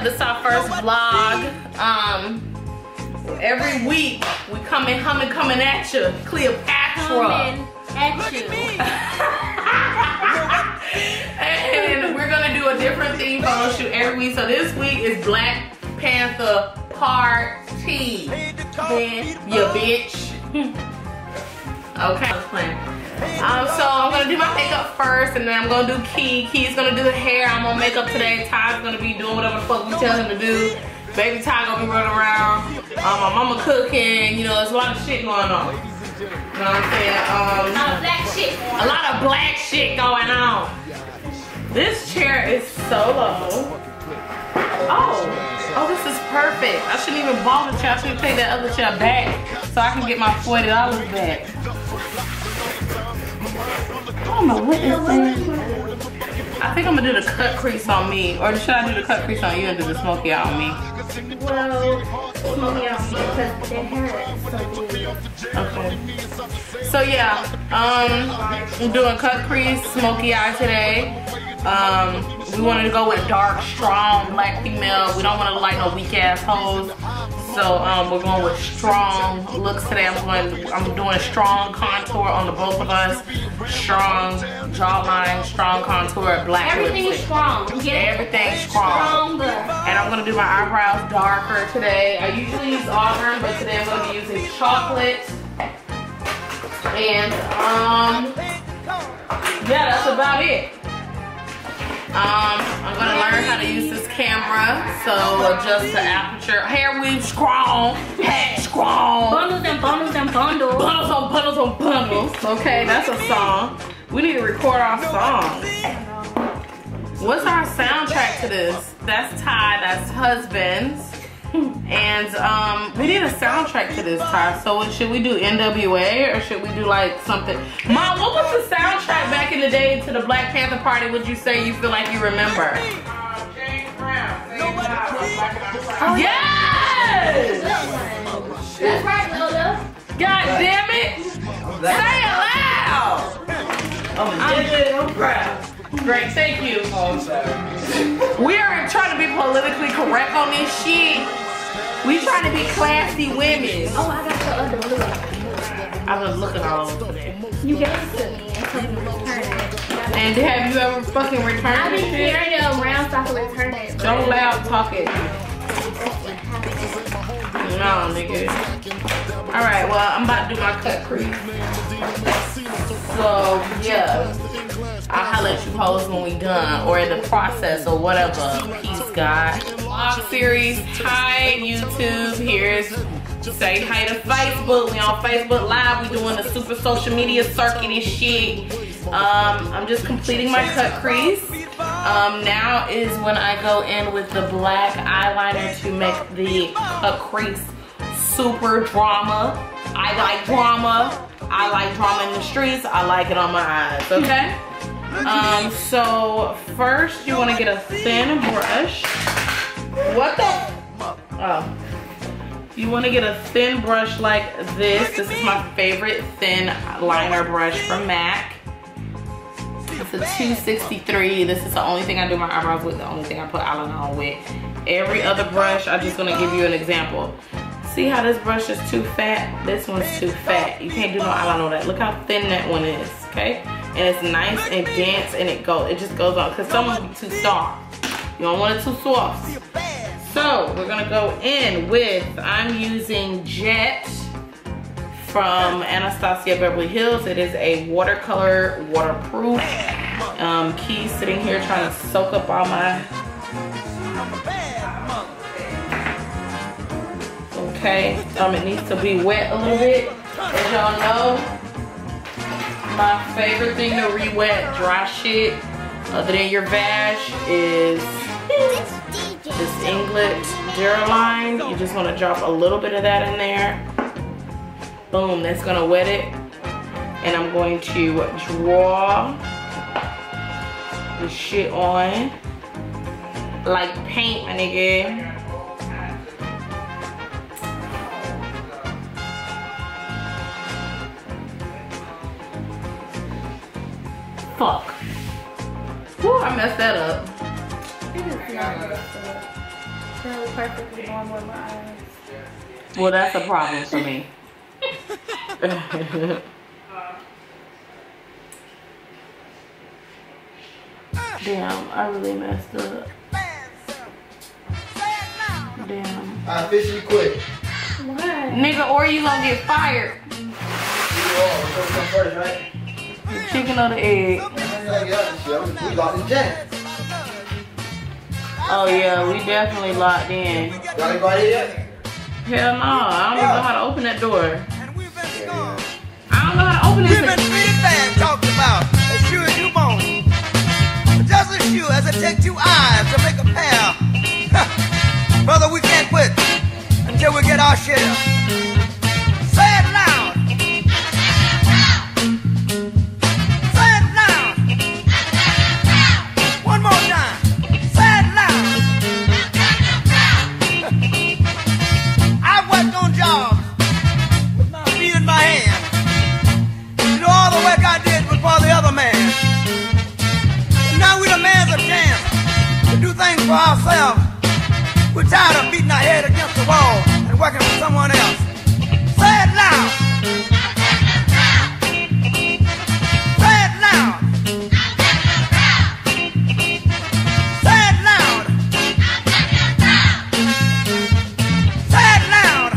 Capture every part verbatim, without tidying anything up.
This is our first vlog. Um, every week we coming, humming, coming at you, Cleopatra. Coming at you. And we're gonna do a different theme photo shoot every week. So this week is Black Panther Party. Then you bitch. Okay, I was playing. Um, so I'm gonna do my makeup first, and then I'm gonna do Key. Key's gonna do the hair. I'm on makeup today. Ty's gonna be doing whatever the fuck we tell him to do. Baby Ty gonna be running around. Um, my mama cooking. You know, there's a lot of shit going on. You know what I'm saying? Um, A lot of black shit. a lot of black shit going on. This chair is so low. Oh, oh, this is perfect. I shouldn't even bought the chair. I should take that other chair back so I can get my forty dollars back. I don't know what is that. I think I'm gonna do the cut crease on me, or should I do the cut crease on you and do the smoky eye on me? Well, smoky out because their hair is so weird. Okay. So yeah, um, I'm doing cut crease, smoky eye today. Um, we wanted to go with dark, strong black female. We don't want to look like no weak ass hoes. So um, we're going with strong looks today. I'm going. I'm doing a strong contour on the both of us. Strong jawline, strong contour, black Everything lipstick. is strong. Get Everything's strong. Stronger. And I'm gonna do my eyebrows darker today. I usually use auburn, but today I'm gonna be using chocolate. And um, yeah, that's about it. Um, I'm gonna learn how to use this camera, so adjust the aperture. Hair weave strong, head strong. Bundles and bundles and bundles. Bundles on bundles on bundles. Okay, that's a song. We need to record our song. What's our soundtrack to this? That's Ty, that's Husbands. And um, we need a soundtrack to this, Ty. So should we do N W A or should we do like something? Mom, what was the soundtrack back in the day to the Black Panther Party? Would you say you feel like you remember? James Brown. Yes! That's right, Lola. God damn it! Say it loud! I'm I'm proud. Great, thank you. We are trying to be politically correct on this shit. We trying to be classy women. Oh, I got the other blue. I've been looking all over there. You gave it to me and told me to return it. And have you ever fucking returned I've this been shit? carrying it around so I can return it. Don't loud talk it. No, nigga. Alright, well, I'm about to do my cut crease. So, yeah. I'll holler at you hoes when we done, or in the process, or whatever. Peace, God. Vlog series. Hi, YouTube. Here's say hi to Facebook. We on Facebook Live. We doing the super social media circuit and shit. Um, I'm just completing my cut crease. Um, now is when I go in with the black eyeliner to make the cut crease super drama. I like drama. I like drama in the streets. I like it on my eyes, okay? Um, so first you want to get a thin brush. What the? Oh. You want to get a thin brush like this. This is my favorite thin liner brush from MAC. It's a two sixty-three. This is the only thing I do my eyebrows with, the only thing I put eyeliner on with. Every other brush, I'm just gonna give you an example. See how this brush is too fat? This one's too fat. You can't do no eyeliner on that. Look how thin that one is, okay? And it's nice and dense and it go, it just goes on, because some will be too soft. You don't want it too soft. So we're gonna go in with, I'm using Jet from Anastasia Beverly Hills. It is a watercolor, waterproof. Um, Key sitting here trying to soak up all my, okay. Um, it needs to be wet a little bit. As y'all know, my favorite thing to re-wet dry shit, other than your vag, is this Inglet Duraline. You just want to drop a little bit of that in there. Boom, that's gonna wet it. And I'm going to draw this shit on like paint, my nigga. Fuck. Whew, I messed that up. Really perfectly normal in my eyes. Well, that's a problem for me. Damn, I really messed up. Damn. I officially quit. What? Nigga, or you gonna get fired. You all, first come first, right? The chicken or the egg? We got the jam. Oh yeah, we definitely locked in. Got anybody yet? Hell no, I don't even know how to open that door. I don't know how to open this. We've been pretty bad talked about, as sure as you born. Just as sure as it takes two eyes to make a pair. Brother, we can't quit until we get our share. Say it loud. Say it loud. One more time. Say it loud. I've worked on jobs with my feet in my hand. You know, all the work I did was for the other man. Now we demand a chance to do things for ourselves. We're tired of beating our head against the wall and working for someone else. Say it loud. Say it loud. Say it loud. Say it loud.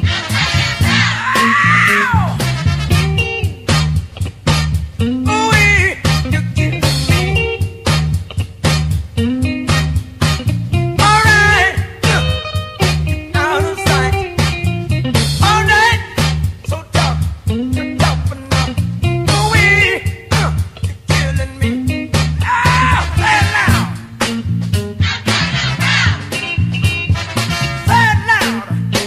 Ooh-wee. You get me. All right. Out of sight. All night. So tough. So tough enough. Ooh-wee. You're killing me. Ah, say it loud. Say it loud.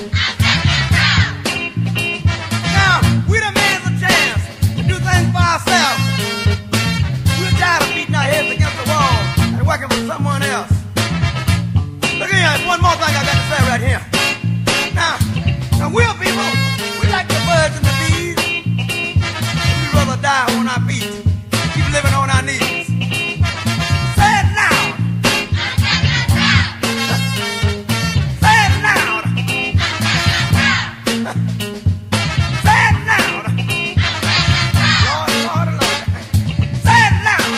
Now, we demand a chance to do things for ourselves. We're tired of beating our heads against the wall and working for someone else. Look here, there's one more thing I got to say right here. Now, now we're people, we like the birds and the bees. We'd rather die on our feet, keep living on our knees. Say it loud. Say it loud. Say it loud. Lord, Lord, Lord. Say it loud.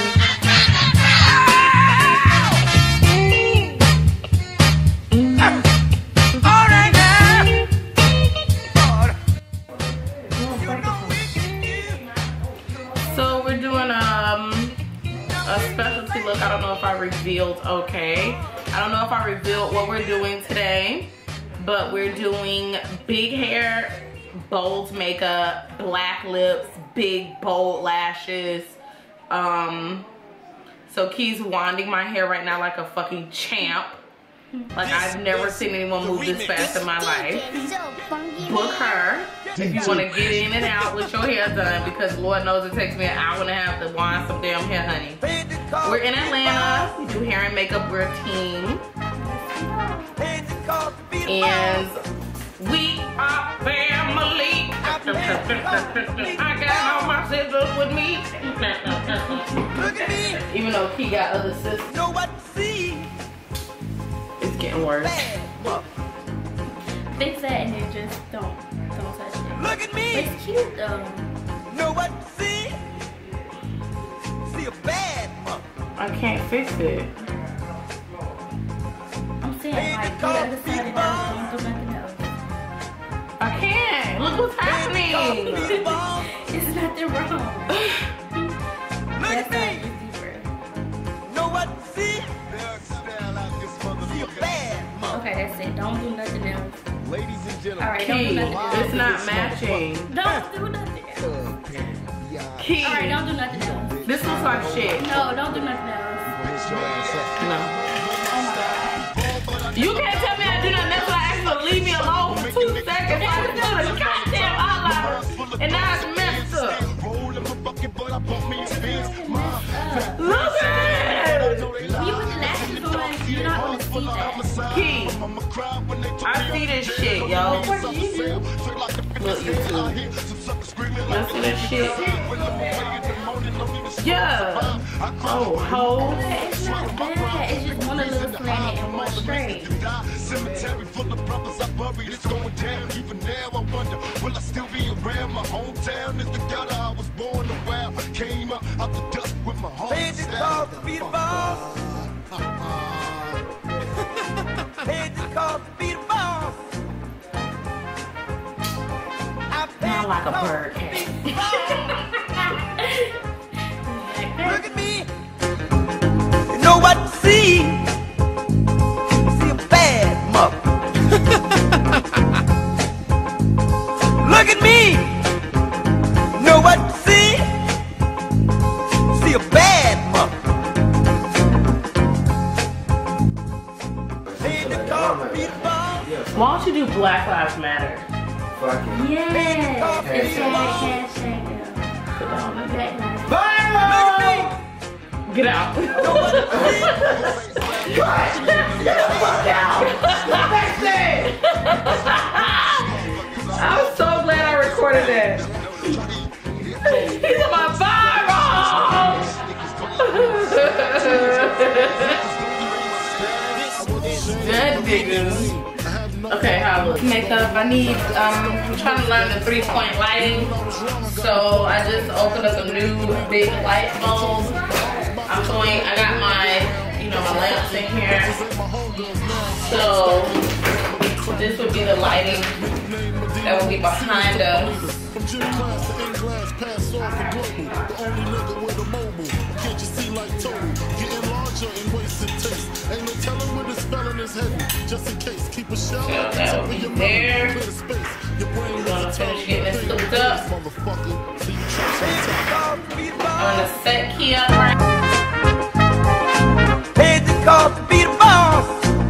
Ow! All right now. Lord. You know we can give. So we're doing um a specialty look. I don't know if I revealed okay. I don't know if I revealed what we're doing today, but we're doing big hair, bold makeup, black lips, big bold lashes. Um so Key's wanding my hair right now like a fucking champ. Like I've never seen anyone move this fast in my life. Book her if you want to get in and out with your hair done, because Lord knows it takes me an hour and a half to wind some damn hair, honey. We're in Atlanta. We do hair and makeup. We're a team. And we are family. I got all my sisters with me. Look at me. Even though Key got other sisters, Know what to see. it's getting worse. Bad. Look. Fix that and then just don't, don't touch it. Look at me. It's cute though. Know what to see. See a bad mother. I can't fix it. I'm saying like do the other side of that, don't do nothing else. I can't. Look what's happening. It's nothing wrong. Look That's at not me. easy. Know what to see. See a bad mother. Okay, that's it. Don't do nothing else. Ladies and gentlemen, Alright, don't do Key, nothing else. it's not matching. Don't do nothing else. Key, Alright, don't do nothing else. this looks like shit. No, don't do nothing else. No. Oh my god. You can't tell me I do not mess with I asked you to leave me alone for two seconds. I just do the goddamn eyeliner and now it's messed up. Look at it! When you put the lashes on, you're not gonna see that. Key, I see this shit, yo. Look, YouTube. Let's see this shit. Yeah. Oh, ho. It's not bad. flat. It's just one a little slanted and one straight. Cemetery full of brothers I buried. It's going down. Even now I wonder, will I still be around? My hometown is the gutter I was born around. Came up out the dust with my heart. Paid the cost to be the boss. Paid the cost to be the boss. I paid Not like the a cost bird. to be the boss. Look at me. You know what to see. See a bad mother. Look at me. You know what to see. See a bad mother. Paid the cost to be the boss. Why don't you do Black Lives Matter? Fuck it. Yes. It's Hashtag. hashtag, hashtag, Put that on girl. there. Black Lives. Get out. I'm so glad I recorded that. He's on my viral. That niggas. Okay, how I look? Makeup. I need. Um, I'm trying to learn the three-point lighting. So I just opened up a new big light bulb. I'm going. I got my, you know, my lamps in here. So this would be the lighting that will be behind us. From gym class to in class, pass off and global. The only nigga with a mobile. Can't you see like total? Getting larger and wasted taste. Ain't no telling where this spelling is heading. Just in case, keep a shell. So that will be there. We're gonna finish getting this hooked up. I'm gonna set key up right. Paid the cost to be the boss.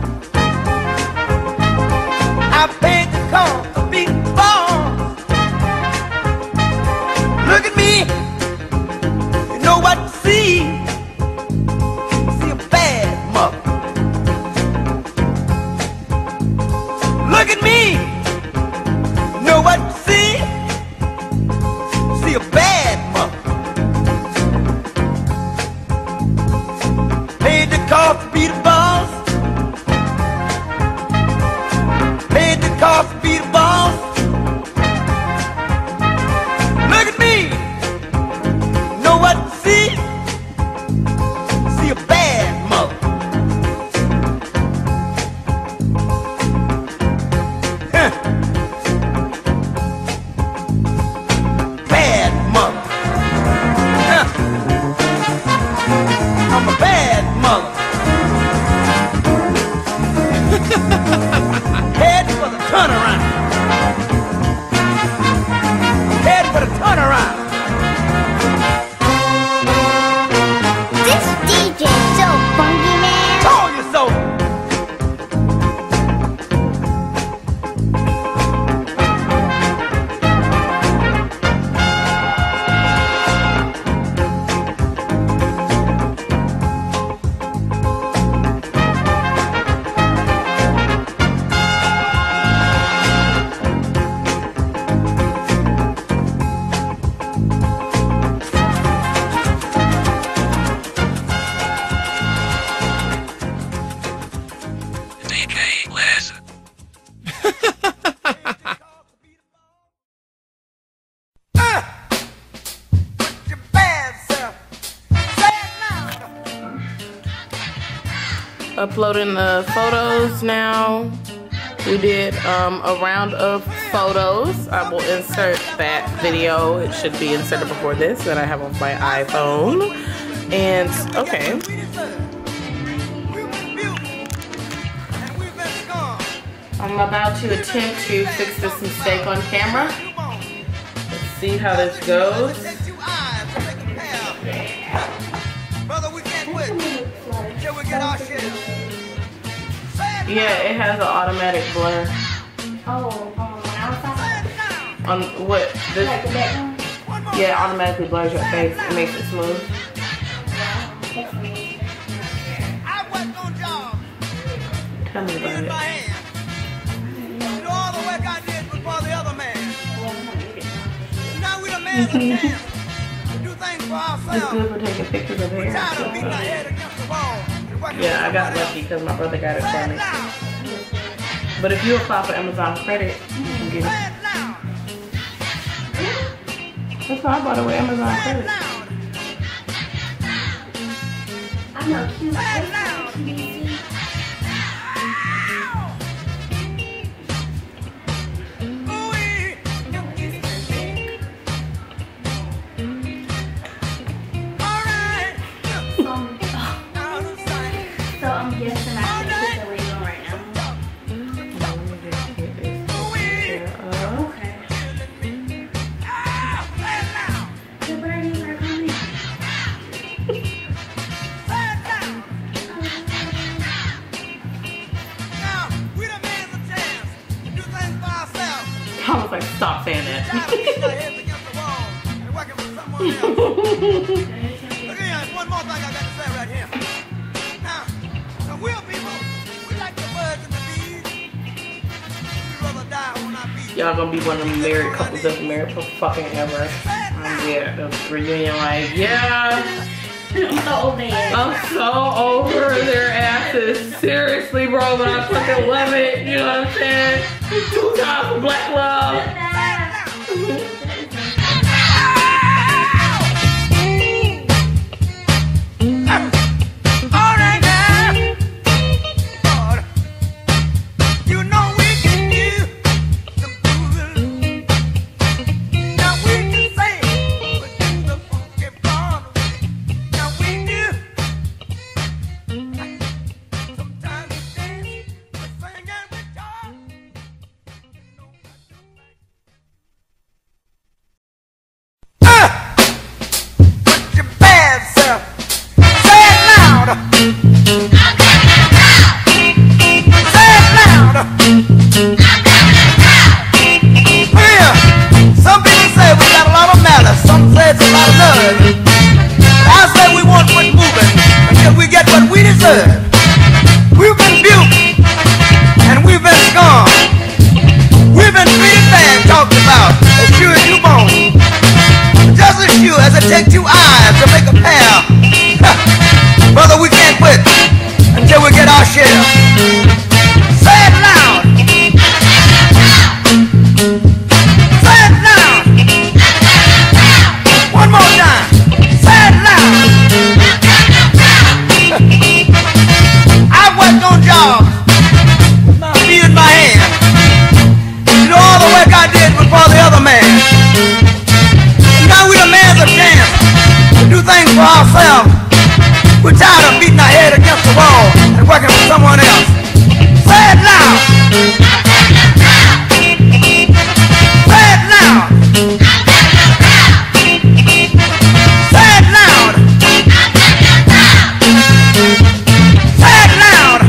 I paid the cost to be the boss. Look at me. You know what to see. See a bad mother. Look at me. You know what to see. See a bad mother. Paid the cost to be the boss. Paid the cost to be the boss. Look at me. Know what to see? See a bad mother. Huh. Bad mother. Huh. I'm a bad mother. Head for the turnaround. Head for the turnaround. This D J so funky, man. Told you so. D J Les. Ah! With your bad self. Say it now. Uploading the photos now. We did um, a round of photos. I will insert that video. It should be inserted before this that I have on my iPhone. And okay. I'm about to attempt to fix this mistake on camera. Let's see how this goes. Brother, we can't quit until we get our share. Yeah, it has an automatic blur. Oh, on outside? On what? This? Like the back one? Yeah, it automatically blurs your face. It makes it smooth. That's me. I worked on jobs Tell me about in my it. hand. You know, all the work I did was for the other man. Now we the man's a chance to do things for It's ourselves. good for taking pictures of We're hair. tired of beating our head against the wall and Yeah, I got lucky because my brother got it for me. But if you apply for Amazon credit, you can get it. That's why I bought it with Amazon credit. I know cute. So I'm guessing I can put the wig on right now. Okay. The birdies are coming. I was like, stop saying that. One more thing I got to say right here. Now, the real people, we like the birds and the bees. We'd rather die on our feet. Y'all gonna be one of them married couples that's married for fucking ever. Um, yeah, the reunion, like, yeah. I'm so over it. I'm so over their asses. Seriously, bro, but I fucking love it. You know what I'm saying? Two times for black love. We've been built and we've been scorned. We've been treated bad, talked about as sure as you born. Just as sure as it takes two eyes to make a pair. Brother, we can't quit until we get our share. Say it loud. Say it loud. One more time. Say it loud. I've worked on jobs, me in my hand. You know all the work I did before the other man. Now we demands a chance to do things for ourselves. We're tired of beating our head against the wall and working for someone else. Say it loud. Say it loud. Say it loud. Say it loud.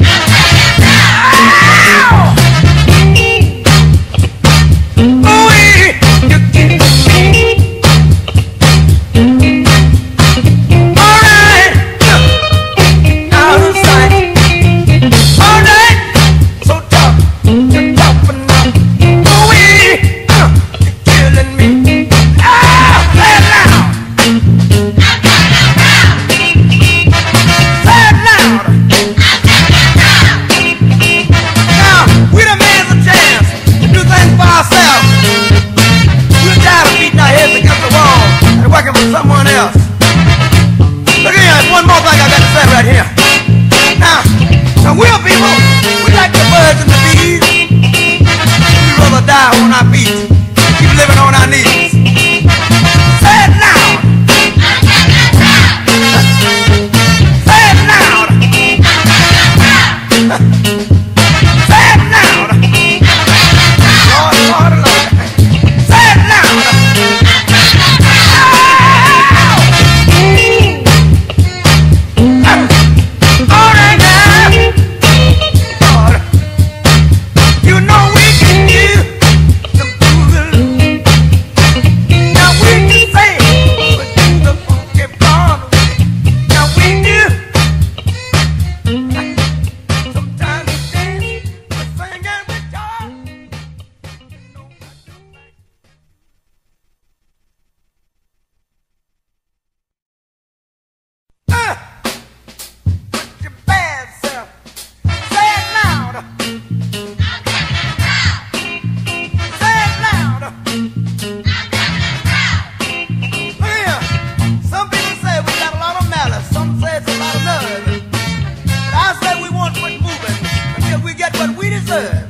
Someone else. Look here, one more thing I got to say right here. Now, now we're people, we like the birds and the bees. We'd rather die on our feet, keep living on our knees. Say it loud. Say it loud. Say it loud. Lord, Lord, Lord. Say it loud. Say it loud. Look here. Some people say we got a lot of malice. Some say it's a lot of nerve. But I say we won't quit moving until we get what we deserve.